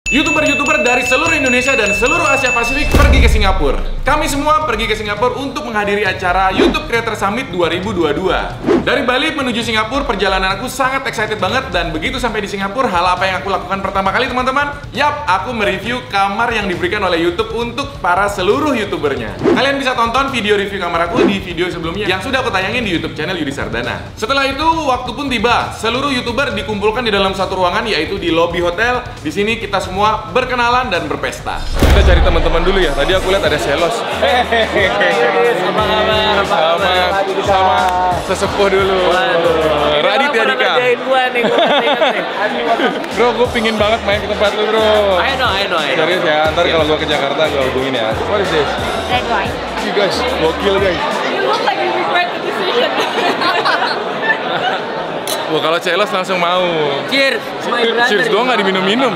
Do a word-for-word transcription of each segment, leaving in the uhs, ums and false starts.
YouTuber-YouTuber dari seluruh Indonesia dan seluruh Asia Pasifik pergi ke Singapura. Kami semua pergi ke Singapura untuk menghadiri acara YouTube Creator Summit dua ribu dua puluh dua. Dari Bali menuju Singapura, perjalanan aku sangat excited banget. Dan begitu sampai di Singapura, hal apa yang aku lakukan pertama kali, teman-teman? Yap, aku mereview kamar yang diberikan oleh YouTube untuk para seluruh YouTubernya. Kalian bisa tonton video review kamar aku di video sebelumnya yang sudah aku tayangin di YouTube channel Yudi Sardana. Setelah itu, waktu pun tiba. Seluruh YouTuber dikumpulkan di dalam satu ruangan, yaitu di lobby hotel. Di sini kita semua berkenalan dan berpesta. Kita cari teman-teman dulu ya. Tadi aku lihat ada Selos. Hehehe. Apa kabar? Apa kabar? Sama sesepuh dulu. Radit ya Dika. Gua nih, gua nih. Bro, gue pingin banget main ke tempat lu, bro. I know, I know, I know. Serius ya, ntar kalau gue ke Jakarta gue hubungin ya. What is this? Red wine. You guys, gokil guys. You look like you regret the decision. Wah, kalau Celos langsung mau. Cheers, my brother. Cheers doang nggak diminum-minum.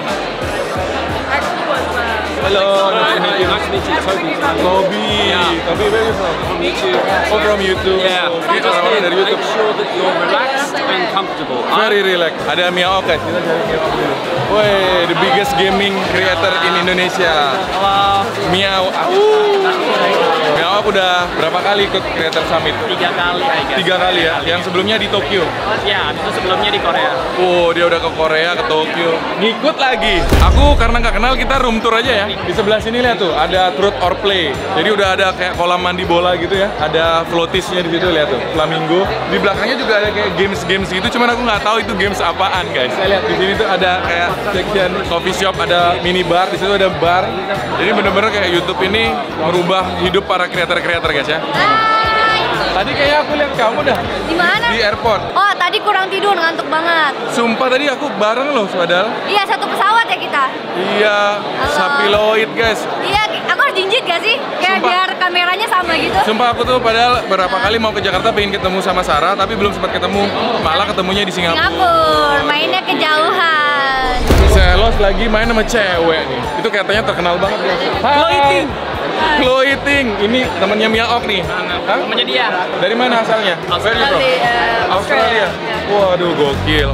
Hello, nice to meet you. Nice to meet you. Toby. Toby. Yeah. Toby, where are you from? From YouTube. Oh, from YouTube. Yeah. Kita orang dari YouTube. Make sure that you're relaxed and comfortable. Very relaxed. Ada Mia Ok, kita cari Mia Ok dulu. Woi, the biggest gaming creator in Indonesia. Halo. Mia Ok. Mia Ok udah berapa kali ikut Creator Summit? Tiga kali, I guess. Tiga kali ya. Yang sebelumnya di Tokyo. Ya, itu sebelumnya di Korea. Oh, dia udah ke Korea, ke Tokyo. Ngikut lagi. Aku karena nggak kenal, kita room tour aja ya. Di sebelah sini lihat tuh, ada Truth or Play. Jadi udah ada kayak kolam mandi bola gitu ya. Ada floatisnya di situ, lihat tuh, flamingo. Di belakangnya juga ada kayak games-games gitu. Cuman aku nggak tahu itu games apaan, guys. Saya lihat di sini tuh ada kayak section coffee shop, ada mini bar. Di situ ada bar. Jadi bener-bener kayak YouTube ini merubah hidup para kreator-kreator, guys ya. Tadi kayak aku lihat kamu dah. Di mana? Di airport. Oh, tadi kurang tidur, ngantuk banget. Sumpah tadi aku bareng loh, padahal. Iya, satu pesawat ya kita. Iya, sapiloid guys. Iya, aku harus jinjit gak sih? Kayak Sumpah. biar kameranya sama gitu. Sumpah aku tuh padahal berapa kali mau ke Jakarta pengen ketemu sama Sarah, tapi belum sempat ketemu. Malah ketemunya di Singapura. Singapura, mainnya kejauhan. Selos lagi main sama cewek nih. Itu katanya terkenal banget ya. Chloe Ting. Chloe Ting. Ini temannya Mia Ok nih. Hah? Namanya dia. Dari mana asalnya? Where you from? uh, Australia. Waduh, gokil.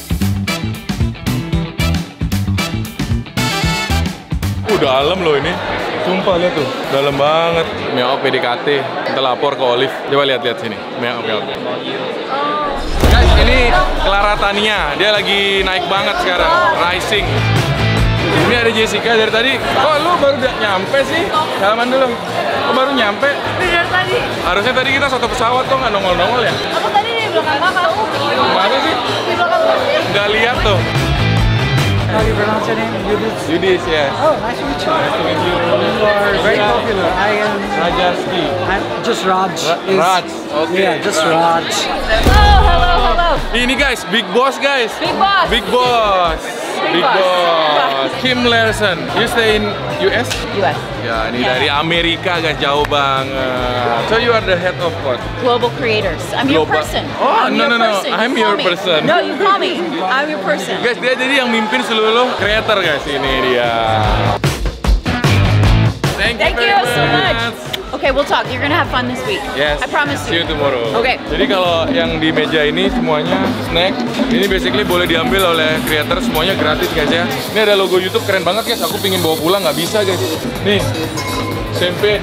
Uh, dalam loh ini. Sumpah lihat tuh, dalam banget. Mia Ok P D K T. Kita lapor ke Olive. Coba lihat-lihat sini. Mia Ok. Mia Ok. Guys, ini Clara Tania. Dia lagi naik banget sekarang. Rising. Ini ada Jessica dari tadi. Kok lu baru udah nyampe sih? Salaman dulu. Kok baru nyampe? Dari tadi. Harusnya tadi kita satu pesawat kok nggak nongol-nongol ya? Aku tadi di belakang kakak. Mana sih? Di belakang kakak. Nggak lihat tuh. How do you pronounce your name? Yudis. Yudis ya. Oh, nice to meet you. Nice to meet you. You are very popular. I am. Rajarski. I'm just Raj. Ra- is- Raj. Oke. Yeah, just Raj. Halo, halo, halo. Ini guys, Big Boss guys. Big Boss. Big Boss. Big Boss. Kim Larson. You stay in U S? U S. Ya, ini dari Amerika guys, jauh banget. So you are the head of what? Global creators. I'm your Global- person. Oh, I'm no, your no, no. person. I'm You your call me. person. No, you call me. I'm your person. Guys, dia jadi yang mimpin seluruh creator guys. Ini dia. Thank you, Thank very you so much. much. Okay, we'll talk. You're gonna have fun this week. Yes. I promise See you you. tomorrow. Okay. Jadi kalau yang di meja ini semuanya snack. Ini basically boleh diambil oleh creator, semuanya gratis guys ya. Ini ada logo YouTube keren banget guys. Aku pingin bawa pulang nggak bisa guys. Nih, champagne,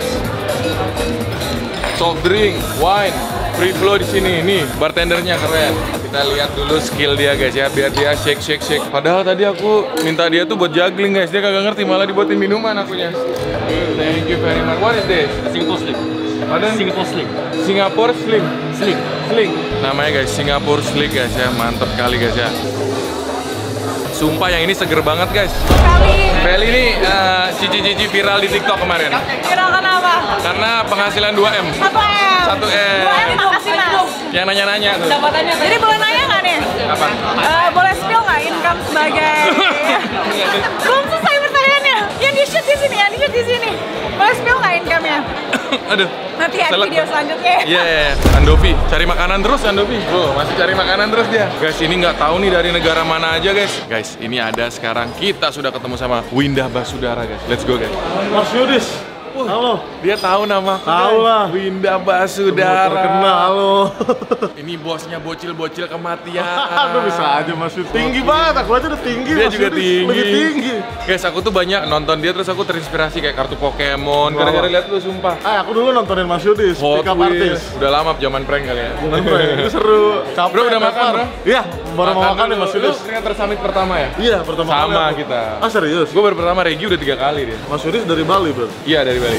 soft drink, wine, free flow di sini. Nih, bartendernya keren. Kita lihat dulu skill dia guys ya, biar dia shake shake shake. Padahal tadi aku minta dia tuh buat juggling guys. Dia kagak ngerti, malah dibuatin minuman akunya. Thank you very much. What is this? Singapore Sling. Ada Singapore Sling. Singapore Sling. Sling. Sling. Namanya guys, Singapore Sling guys ya. Mantep kali guys ya. Sumpah yang ini seger banget guys. Feli ini uh, cici-cici viral di TikTok kemarin. Viral kenapa? Karena penghasilan dua M. Satu M. satu M. Makasih mas. Yang nanya-nanya tuh. Jadi boleh nanya nggak nih? Apa? Eh, boleh spill nggak income sebagai? Belum selesai pertanyaannya. Yang di shoot di sini, yang di shoot di sini. Boleh spill nggak income-nya? Aduh. Nanti ya di Selek. video selanjutnya. Iya, yeah, yeah. Andovi, cari makanan terus Andovi. Oh, masih cari makanan terus dia. Guys, ini nggak tahu nih dari negara mana aja guys. Guys, ini ada sekarang kita sudah ketemu sama Windah Basudara guys. Let's go guys. Mas Yudis, Wah, Halo. dia tahu nama aku. Tahu guys. lah. Winda Basudara. Terkenal lo. Ini bosnya bocil-bocil kematian. Aduh bisa aja Mas Yudi. Tinggi banget, aku aja udah tinggi. Dia Mas juga Yudi. tinggi. Lebih tinggi. Guys, aku tuh banyak nonton dia terus aku terinspirasi kayak kartu Pokemon. Gara-gara lihat lu sumpah. Ah, aku dulu nontonin Mas Yudi, Hot pick up Wheels. artis. Udah lama zaman prank kali ya. Bukan bro, itu seru. Capek, Bro, udah makan, lapar. bro? Iya, baru mau makan nih dulu. Mas Lu Yudi. Creator Summit pertama ya? Iya, pertama kali. Sama aku. kita. Ah serius? Gue baru pertama, Regi udah tiga kali dia. Mas Yudi dari Bali, bro. Iya, dari Bali.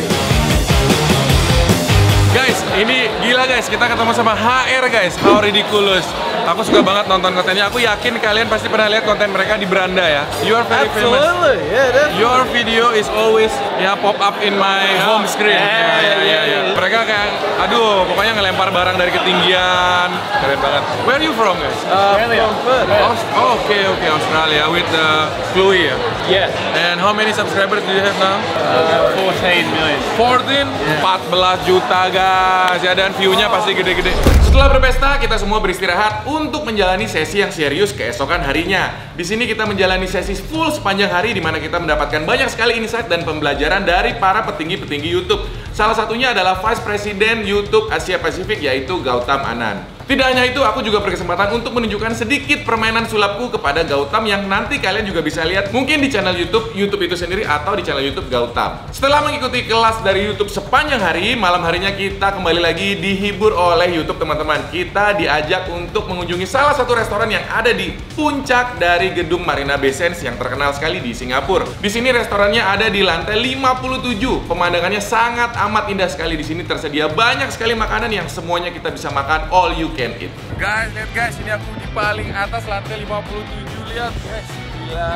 Guys, ini gila guys, kita ketemu sama H R guys, How Ridiculous. Aku suka banget nonton kontennya, aku yakin kalian pasti pernah lihat konten mereka di Beranda ya. You are very famous. yeah, that's Your video is always ya pop up in my home screen. Ya, ya, ya, ya. Mereka kayak, aduh, pokoknya ngelempar barang dari ketinggian, keren banget. Where are you from guys? Australia. Aus- oh, oke oke Australia with the Chloe ya. Yeah. And how many subscribers do you have now? Uh, fourteen million. fourteen, empat belas juta guys ya, dan view-nya pasti gede-gede. Setelah berpesta, kita semua beristirahat untuk menjalani sesi yang serius keesokan harinya. Di sini kita menjalani sesi full sepanjang hari di mana kita mendapatkan banyak sekali insight dan pembelajaran dari para petinggi-petinggi YouTube. Salah satunya adalah Vice President YouTube Asia Pasifik yaitu Gautam Anand. Tidak hanya itu, aku juga berkesempatan untuk menunjukkan sedikit permainan sulapku kepada Gautam yang nanti kalian juga bisa lihat mungkin di channel YouTube YouTube itu sendiri atau di channel YouTube Gautam. Setelah mengikuti kelas dari YouTube sepanjang hari, malam harinya kita kembali lagi dihibur oleh YouTube teman-teman. Kita diajak untuk mengunjungi salah satu restoran yang ada di puncak dari gedung Marina Bay Sands yang terkenal sekali di Singapura. Di sini restorannya ada di lantai lima puluh tujuh. Pemandangannya sangat amat indah sekali. Di sini tersedia banyak sekali makanan yang semuanya kita bisa makan all you can eat. Guys, lihat guys, ini aku di paling atas lantai lima puluh tujuh. Lihat guys, gila.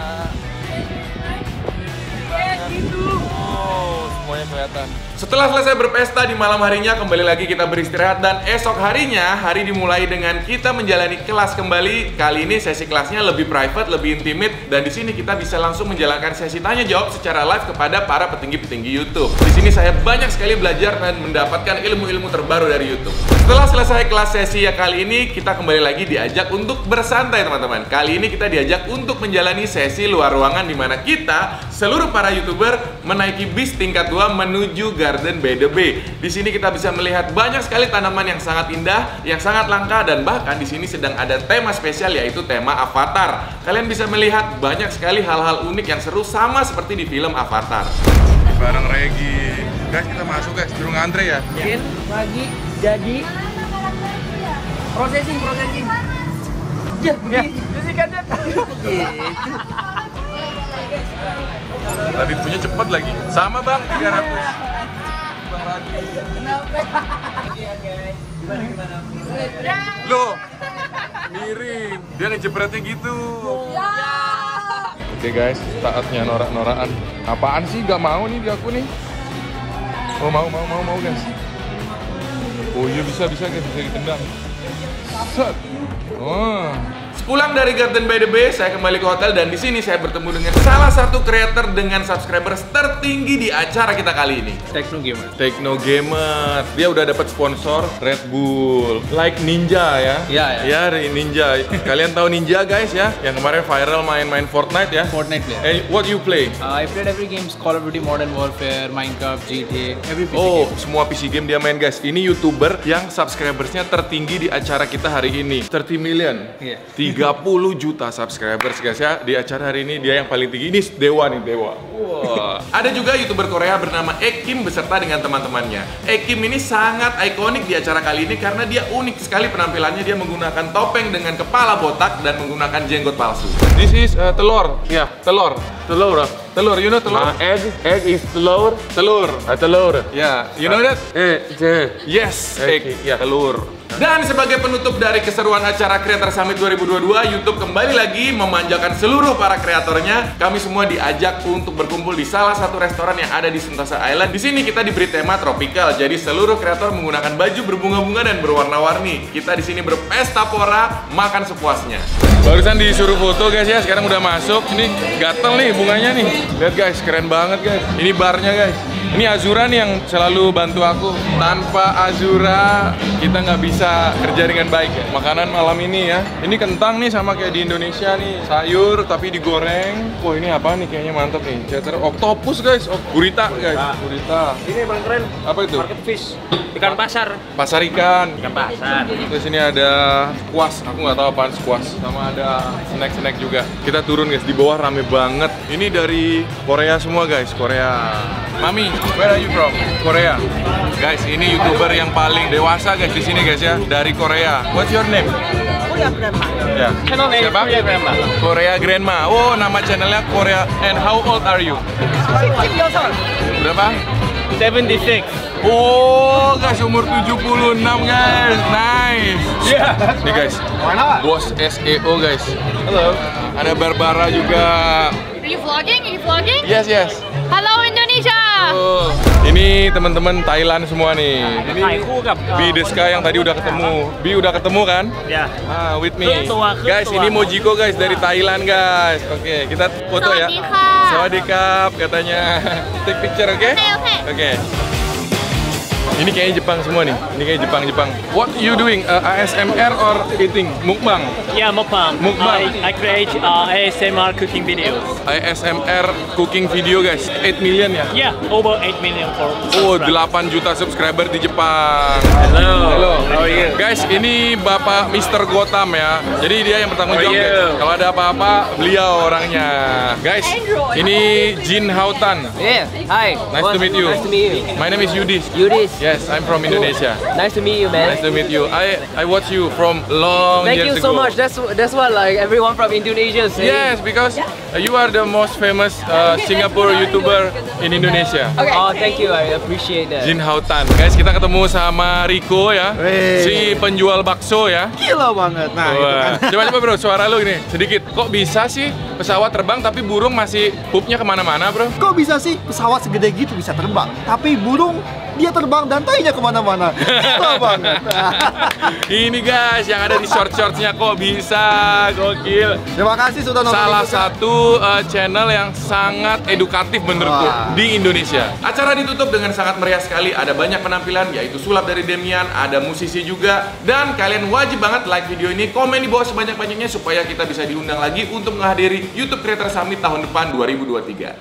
Oh, semuanya kelihatan. Setelah selesai berpesta di malam harinya, kembali lagi kita beristirahat dan esok harinya hari dimulai dengan kita menjalani kelas kembali. Kali ini sesi kelasnya lebih private, lebih intimate, dan di sini kita bisa langsung menjalankan sesi tanya jawab secara live kepada para petinggi-petinggi YouTube. Di sini saya banyak sekali belajar dan mendapatkan ilmu-ilmu terbaru dari YouTube. Setelah selesai kelas sesi ya kali ini, kita kembali lagi diajak untuk bersantai teman-teman. Kali ini kita diajak untuk menjalani sesi luar ruangan di mana kita seluruh para YouTuber menaiki bis tingkat dua menuju Garden by the Bay. Di sini kita bisa melihat banyak sekali tanaman yang sangat indah, yang sangat langka, dan bahkan di sini sedang ada tema spesial yaitu tema Avatar. Kalian bisa melihat banyak sekali hal-hal unik yang seru sama seperti di film Avatar. Bareng Regi. Guys, kita masuk guys, suruh ngantri ya. Mungkin lagi jadi processing processing. Ya, begini. Tadi punya cepet lagi. Sama bang, tiga ratus. Bang Ragi. Loh, miring. Dia ngejebretnya gitu. Oke guys, saatnya norak-norakan. Apaan sih? Gak mau nih di aku nih. Oh mau, mau, mau, mau guys. Oh iya bisa, bisa guys, bisa ditendang. Set. Oh. Pulang dari Garden by the Bay, saya kembali ke hotel dan di sini saya bertemu dengan salah satu creator dengan subscribers tertinggi di acara kita kali ini. Techno gamer. Techno Gamer. Dia udah dapat sponsor Red Bull. Like Ninja ya. Iya, ya. Ya, dari Ninja. Kalian tahu Ninja guys ya? Yang kemarin viral main-main Fortnite ya. Fortnite player. And what you play? Uh, I played every games, Call of Duty, Modern Warfare, Minecraft, G T A, every P C Oh, game. semua P C game dia main guys. Ini YouTuber yang subscribersnya tertinggi di acara kita hari ini. tiga puluh million. Iya. tiga puluh juta subscribers guys ya. Di acara hari ini dia yang paling tinggi. Ini dewa nih, dewa. Wah. Ada juga YouTuber Korea bernama Ekim beserta dengan teman-temannya. Ekim ini sangat ikonik di acara kali ini karena dia unik sekali penampilannya. Dia menggunakan topeng dengan kepala botak dan menggunakan jenggot palsu. This is uh, telur. Ya, yeah. telur. telur. Telur, you know telur? Uh, egg, egg is telur. Telur. Uh, telur. Ya, yeah. You know that? Eh, eh. Yes, Egg, egg, ya. telur. Dan sebagai penutup dari keseruan acara Creator Summit dua ribu dua puluh dua, YouTube kembali lagi memanjakan seluruh para kreatornya. Kami semua diajak untuk berkumpul di salah satu restoran yang ada di Sentosa Island. Di sini kita diberi tema tropical, jadi seluruh kreator menggunakan baju berbunga-bunga dan berwarna-warni. Kita di sini berpesta pora, makan sepuasnya. Barusan disuruh foto guys ya, sekarang udah masuk. Ini gatel nih bunganya nih. Lihat guys, keren banget guys. Ini barnya guys. Ini Azura nih yang selalu bantu aku. Tanpa Azura kita nggak bisa kerja dengan baik ya. Makanan malam ini ya. Ini kentang nih sama kayak di Indonesia nih. Sayur tapi digoreng. Wah ini apa nih kayaknya mantap nih. Cetar octopus guys. Oh, gurita guys. Gurita. Ini yang paling keren. Apa itu? Market fish. Ikan pasar. Pasar ikan. Ikan pasar. Terus ini ada squash. Aku nggak tahu apaan squash. Sama ada snack-snack juga. Kita turun guys. Di bawah rame banget. Ini dari Korea semua guys. Korea. Mami, where are you from? Korea. Guys, ini YouTuber yang paling dewasa guys di sini guys ya, dari Korea. What's your name? Korea Grandma. Ya. Channel name Siapa? Korea Grandma. Korea Grandma. Oh, nama channelnya Korea. And how old are you? six years old. Berapa? seventy-six. Oh, guys umur tujuh puluh enam guys. Nice. Yeah. Nih guys. Bos S E O guys. Hello. Ada Barbara juga. Are you vlogging? Are you vlogging? Yes, yes. Hello Indonesia! Oh, ini teman-teman Thailand semua nih. Ini ถ่ายคู่กับ Bi Deska yang tadi udah ketemu. Bi udah ketemu kan? Ya. Ah, with me. Ketua, ketua. Guys, ini Mojiko guys dari Thailand guys. Oke, kita foto ya. Sawadika. Sawadikap katanya. Take picture, oke? Oke, oke. Oke. Ini kayaknya Jepang semua nih. Ini kayak Jepang-Jepang. What you doing? Uh, A S M R or eating? Mukbang. Yeah, mukbang. Mukbang. I, I create uh, A S M R cooking videos. A S M R cooking video guys. eight million ya? Yeah, over eight million for. Oh, delapan juta subscriber di Jepang. Hello. Halo. How are you? Guys, ini Bapak Mister Gotham ya. Jadi dia yang bertanggung How are jawab guys. you? Kalau ada apa-apa, beliau orangnya. Guys, ini Jin Hautan. Yeah, hi. Nice to meet you. Nice to meet you. My name is Yudis. Yudis. Yes, I'm from Indonesia. Nice to meet you, man. Nice to meet you. I I watch you from long Thank years you so ago. much. That's that's what like everyone from Indonesia say. Yes, because you are the most famous uh, Singapore YouTuber in Indonesia. Oh, thank you. I appreciate that. Jin Hautan. Guys, kita ketemu sama Rico ya. Si penjual bakso ya. Gila banget. Nah, itu kan. Wah. Coba-coba bro, suara lu ini sedikit. Kok bisa sih pesawat terbang tapi burung masih poopnya kemana-mana bro? Kok bisa sih pesawat segede gitu bisa terbang? Tapi burung dia terbang dan tainya kemana-mana. Gila banget. Ini guys, yang ada di short-shortsnya kok bisa. Gokil. Terima kasih sudah nonton. Salah juga. satu uh, channel yang sangat edukatif menurutku Wah. di Indonesia. Acara ditutup dengan sangat meriah sekali. Ada banyak penampilan, yaitu sulap dari Demian, ada musisi juga. Dan kalian wajib banget like video ini, komen di bawah sebanyak-banyaknya supaya kita bisa diundang lagi untuk menghadiri YouTube Creator Summit tahun depan dua ribu dua puluh tiga.